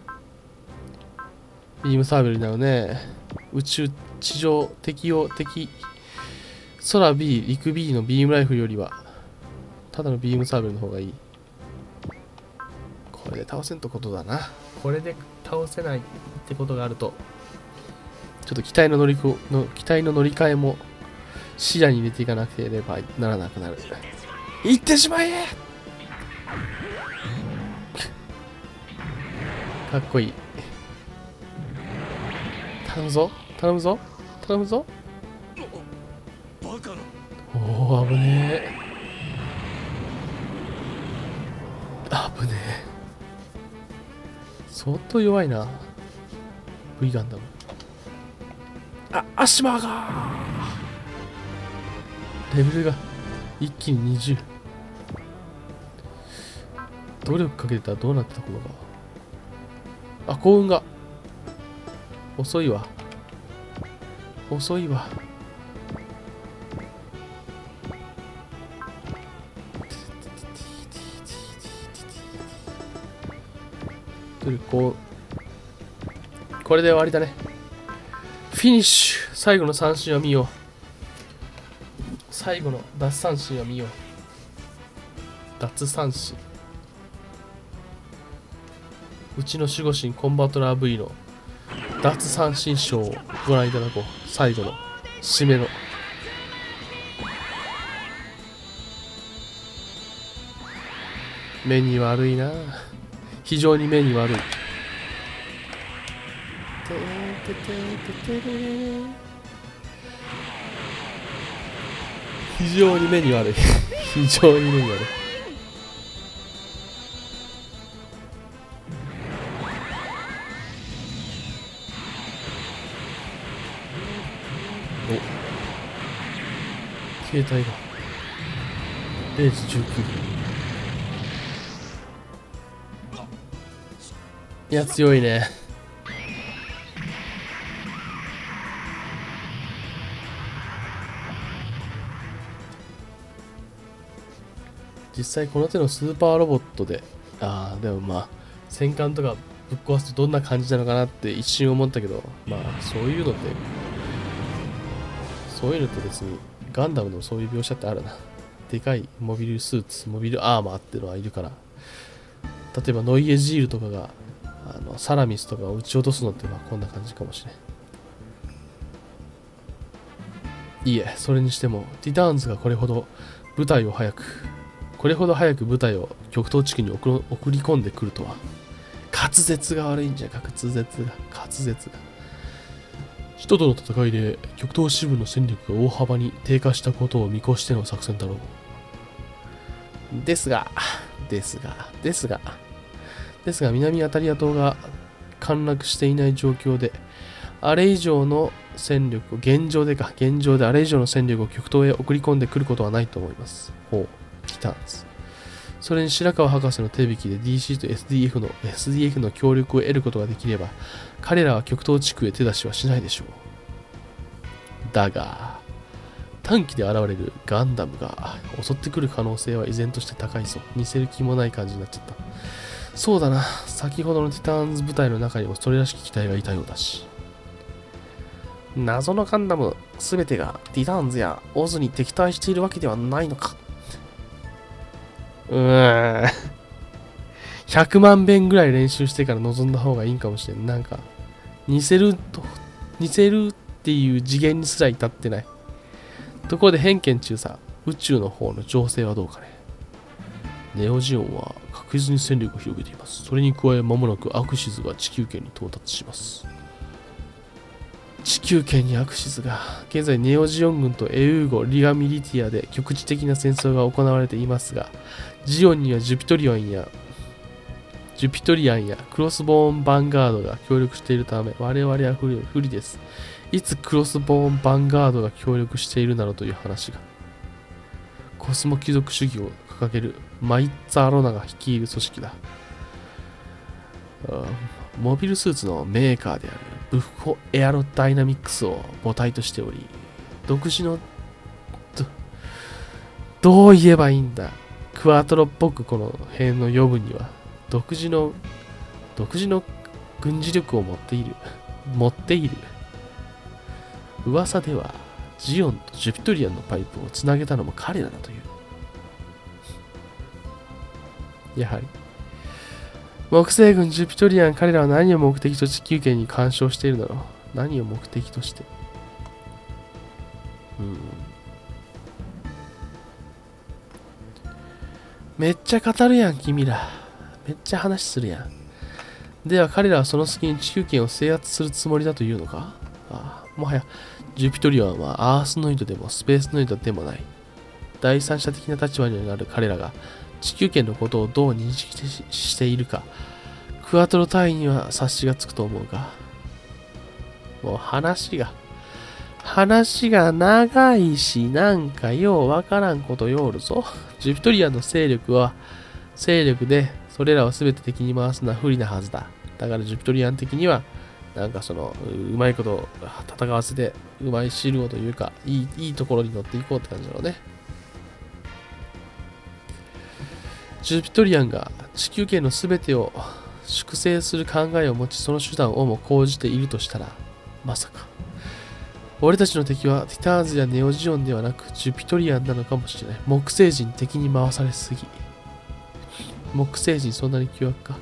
ビームサーベルになるね。宇宙、地上、敵用、敵。空 B、陸 B のビームライフルよりは、ただのビームサーベルの方がいい。これで倒せんとことだな。これで倒せないってことがあると、ちょっと機体の乗り換えも視野に入れていかなければならなくなる。行ってしまえかっこいい。頼むぞ、頼むぞ、頼むぞ。おお、危ねえ。危ねえ。相当弱いな。V ガンダム。あ、アシマーがレベルが一気に20。努力かけてたらどうなってたことか。あ、幸運が遅いわ。遅いわ。これで終わりだね。フィニッシュ。最後の三振は見よう。最後の奪三振は見よう。奪三振。うちの守護神コンバトラー V の奪三振ショーをご覧いただこう。最後の締めの。目に悪いな。非常に目に悪い。非常に目に悪い。非常に目に悪い。お、携帯が0時19分。いや、強いね。実際この手のスーパーロボットで、でもまあ戦艦とかぶっ壊すとどんな感じなのかなって一瞬思ったけど、まあそういうのって別にガンダムでもそういう描写ってあるな。でかいモビルスーツ、モビルアーマーっていうのはいるから。例えばノイエジールとかがサラミスとかを撃ち落とすのってまあこんな感じかもしれん。いえ、それにしてもティターンズがこれほど早く部隊を極東地区に送り込んでくるとは。滑舌が悪いんじゃ。滑舌が。人との戦いで極東支部の戦力が大幅に低下したことを見越しての作戦だろう。ですが南アタリア島が陥落していない状況で、 あれ以上の戦力を、現状であれ以上の戦力を極東へ送り込んでくることはないと思います。ほう、ティターンズ。それに白川博士の手引きで DC と SDF の協力を得ることができれば、彼らは極東地区へ手出しはしないでしょう。だが、短期で現れるガンダムが襲ってくる可能性は依然として高いぞ。似せる気もない感じになっちゃった。そうだな、先ほどのティターンズ部隊の中にもそれらしき機体がいたようだし。謎のガンダムすべてがティターンズやオズに敵対しているわけではないのか。100万遍ぐらい練習してから臨んだ方がいいんかもしれん。なんか似せるっていう次元にすら至ってない。ところで偏見中さ、宇宙の方の情勢はどうかね。ネオジオンは確実に戦力を広げています。それに加え間もなくアクシズが地球圏に到達します。地球圏にアクシズが、現在ネオジオン軍とエウーゴ・リガミリティアで局地的な戦争が行われていますが、ジオンにはジュピトリアンやクロスボーン・ヴァンガードが協力しているため、我々は不利です。いつクロスボーン・ヴァンガードが協力しているなどという話が。コスモ貴族主義を掲げるマイッツァ・アロナが率いる組織だ。モビルスーツのメーカーであるブッフォエアロダイナミックスを母体としており、独自のどう言えばいいんだ。クワトロっぽくこの辺の呼ぶには独自の軍事力を持っている。噂ではジオンとジュピトリアンのパイプをつなげたのも彼らだという。やはり木星軍ジュピトリアン、彼らは何を目的と地球圏に干渉しているだろう。何を目的として。めっちゃ語るやん、君ら。めっちゃ話するやん。では彼らはその隙に地球圏を制圧するつもりだというのか。もはやジュピトリアンはアースノイドでもスペースノイドでもない。第三者的な立場になる彼らが地球圏のことをどう認識しているか、クワトロ隊員には察しがつくと思うが、もう話が長いし、なんかようわからんことよおるぞ。ジュピトリアンの勢力でそれらを全て敵に回すのは不利なはずだ。だからジュピトリアン的にはなんかうまいこと戦わせて、うまいシールをというか、いいところに乗っていこうって感じだろうね。ジュピトリアンが地球圏の全てを粛清する考えを持ち、その手段をも講じているとしたら、まさか俺たちの敵はティターンズやネオジオンではなくジュピトリアンなのかもしれない。木星人敵に回されすぎ。木星人そんなに凶悪か。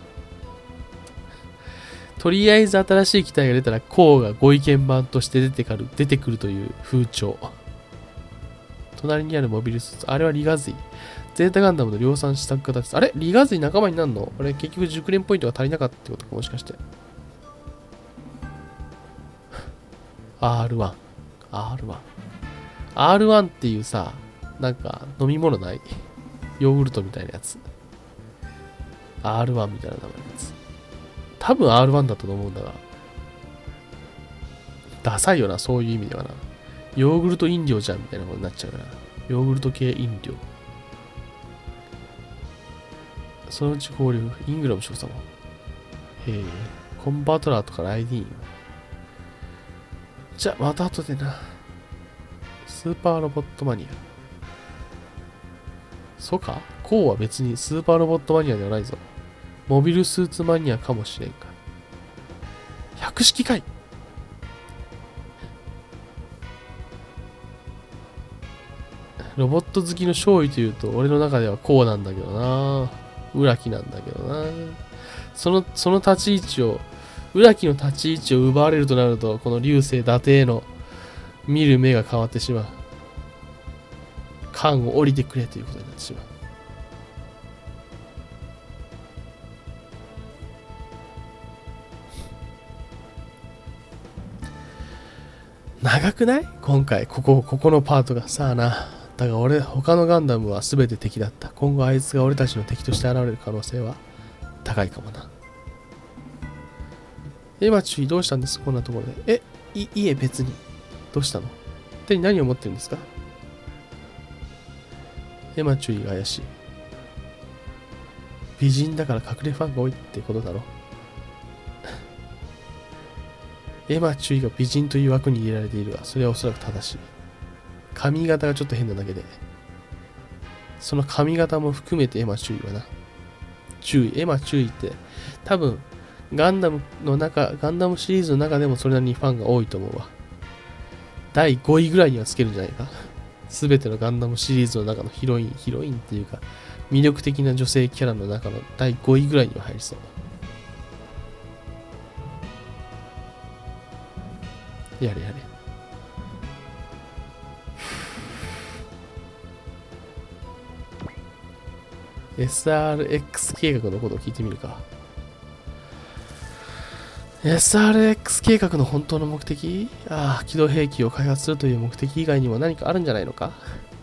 とりあえず新しい機体が出たらコウがご意見番として出てくるという風潮。隣にあるモビルスーツ、あれはリガズイ。ゼータガンダムの量産試作型です。あれリガズイ仲間になるの？あれ結局熟練ポイントが足りなかったってことか、もしかして。R1 っていうさ、なんか飲み物ない？ヨーグルトみたいなやつ。R1 みたいな名前のやつ。多分 R1 だったと思うんだが。ダサいよな、そういう意味ではな。ヨーグルト飲料じゃんみたいなことになっちゃうから。ヨーグルト系飲料。そのうち合流、イングラム少佐も。コンバトラーとかライディーン。じゃあ、また後でな。スーパーロボットマニア。そうか？コウは別にスーパーロボットマニアではないぞ。モビルスーツマニアかもしれんか。百式かい。ロボット好きの少尉というと、俺の中ではコウなんだけどな。浦木なんだけどな。その立ち位置を、浦木の立ち位置を奪われるとなると、この流星伊達への見る目が変わってしまう。缶を降りてくれということになってしまう。長くない？今回ここのパートがさあな。だが他のガンダムは全て敵だった。今後あいつが俺たちの敵として現れる可能性は高いかもな。今中移動したんです、こんなところで。 いえ、別に。どうしたの？手に何を持ってるんですか？エマチュイが怪しい。美人だから隠れファンが多いってことだろ。エマチュイが美人という枠に入れられているが、それはおそらく正しい。髪型がちょっと変なだけで。その髪型も含めてエマチュイはな。エマチュイって多分ガンダムシリーズの中でもそれなりにファンが多いと思うわ。第5位ぐらいにはつけるんじゃないか。すべてのガンダムシリーズの中のヒロインっていうか魅力的な女性キャラの中の第5位ぐらいには入りそう。やれ。SRX 計画のことを聞いてみるか。SRX 計画の本当の目的？機動兵器を開発するという目的以外にも何かあるんじゃないのか？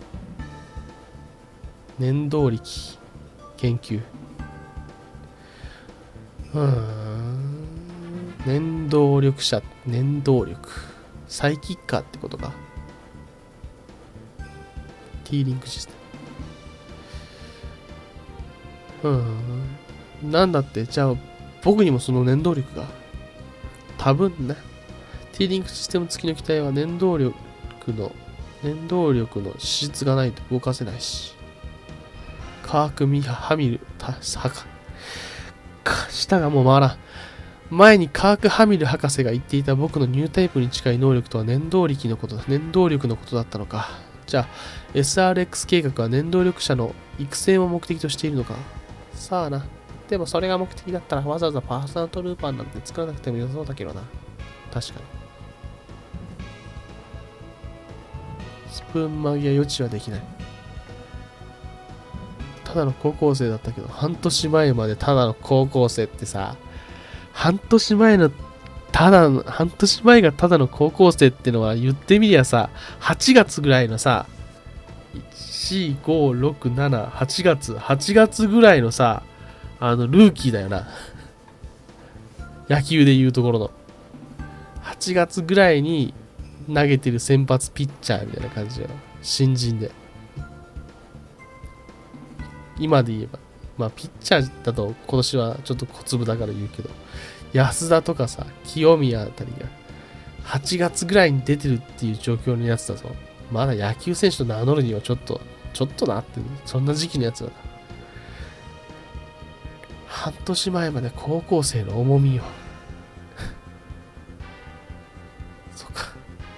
念動力研究。念動力サイキッカーってことか。T リンクシステム。なんだって、じゃあ僕にもその念動力が。多分ね。T リンクシステム付きの機体は念動力の資質がないと動かせないし。カーク・ハミル、舌がもう回らん。前にカーク・ハミル博士が言っていた僕のニュータイプに近い能力とは念動力のことだったのか。じゃあ、SRX 計画は念動力者の育成を目的としているのか。さあな。でもそれが目的だったらわざわざパーソナルトルーパーなんて作らなくてもよさそうだけどな。確かに。スプーン曲げは余地はできない。ただの高校生だったけど、半年前までただの高校生ってさ、半年前がただの高校生ってのは言ってみりゃさ、8月ぐらいのさ、4、5、6、7、8月ぐらいのさ、ルーキーだよな。野球でいうところの。8月ぐらいに投げてる先発ピッチャーみたいな感じよ。新人で。今で言えば。ピッチャーだと今年はちょっと小粒だから言うけど、安田とかさ、清宮あたりが8月ぐらいに出てるっていう状況のやつだぞ。まだ野球選手と名乗るにはちょっとなって、そんな時期のやつだ。半年前まで高校生の重みよ。そうか。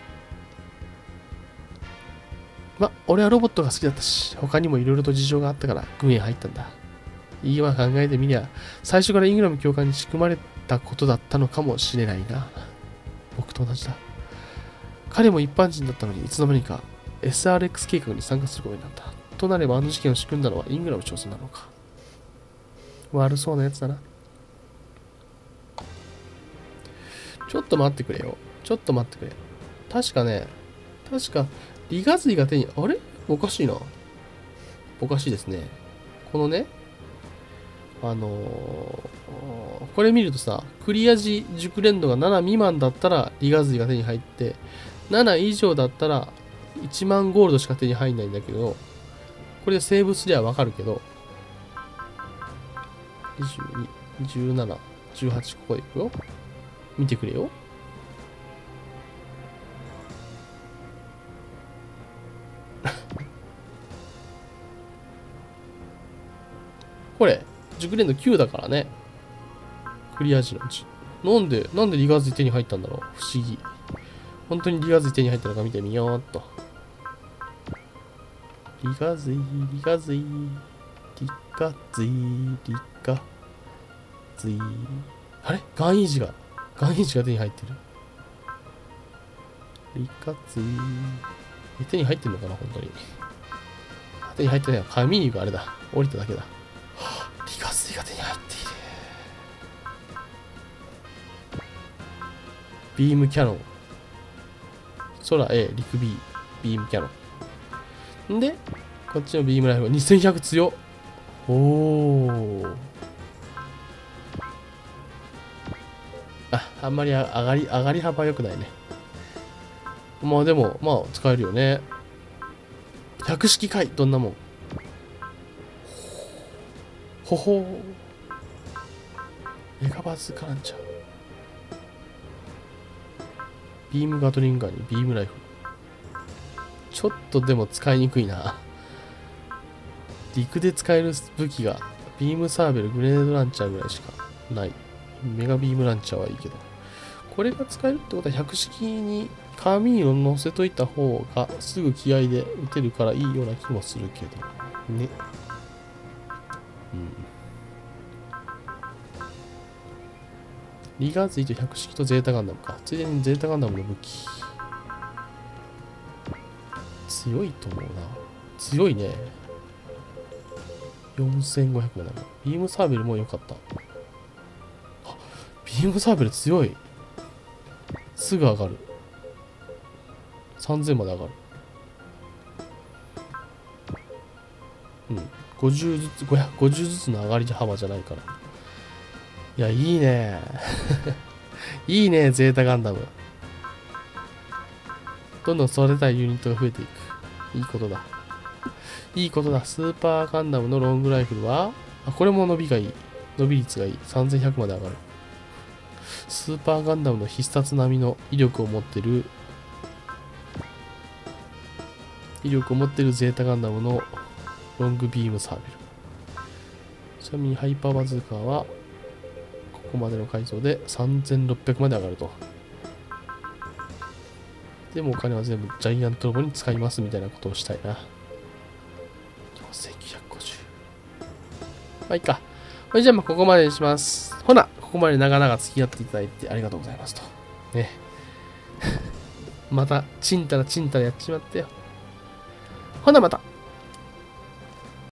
俺はロボットが好きだったし、他にもいろいろと事情があったから軍へ入ったんだ。今考えてみりゃ、最初からイングラム教官に仕組まれたことだったのかもしれないな。僕と同じだ。彼も一般人だったのに、いつの間にか SRX 計画に参加することになった。となればあの事件を仕組んだのはイングラム少佐なのか。悪そうなやつだな。ちょっと待ってくれよ。確か、リガズイが手に、あれおかしいな。おかしいですね。このね、これ見るとさ、クリア時熟練度が7未満だったらリガズイが手に入って、7以上だったら1万ゴールドしか手に入んないんだけど、これでセーブすりゃわかるけど、22、17、18、ここでいくよ。見てくれよ。これ、熟練度9だからね。クリア時のうち。なんでリガズイ手に入ったんだろう。不思議。本当にリガズイ手に入ったのか見てみようっと。リガズイ。あれガンイージが手に入ってる。リガズイ。手に入ってんのかな本当に。手に入ってない。紙にあれだ。降りただけだ。リガズイが手に入っている。ビームキャノン。空 A、陸 B、ビームキャノン。んで、こっちのビームライフル2100強っ。あんまり上がり幅良くないね。 まあでも、まあ使えるよね。百式かい、どんなもん。ほほー。メガバズカランチャー。ビームガトリンガーにビームライフル。ちょっとでも使いにくいな。陸で使える武器が、ビームサーベル、グレネードランチャーぐらいしかない。メガビームランチャーはいいけど。これが使えるってことは、百式に紙を乗せといた方がすぐ気合で撃てるからいいような気もするけど。ね。うん。リガーズイと百式とゼータガンダムか。ついでにゼータガンダムの武器。強いと思うな。強いね。4500もだな。ビームサーベルも良かった。あ、ビームサーベル強い。すぐ上がる。3000まで上がる。うん。50ずつ、550ずつの上がり幅じゃないから。いや、いいね。いいね、ゼータガンダム。どんどん育てたいユニットが増えていく。いいことだ。いいことだ。スーパーガンダムのロングライフルは、あ、これも伸びがいい。伸び率がいい。3100まで上がる。スーパーガンダムの必殺並みの威力を持ってるゼータガンダムのロングビームサーベル。ちなみにハイパーバズーカーは、ここまでの改造で3600まで上がると。でもお金は全部ジャイアントロボに使いますみたいなことをしたいな。4950。まあいいか。これじゃあまあここまでにします。ほな、ここまで長々付き合っていただいてありがとうございますと。ね。また、ちんたらやっちまってよ。ほなまた。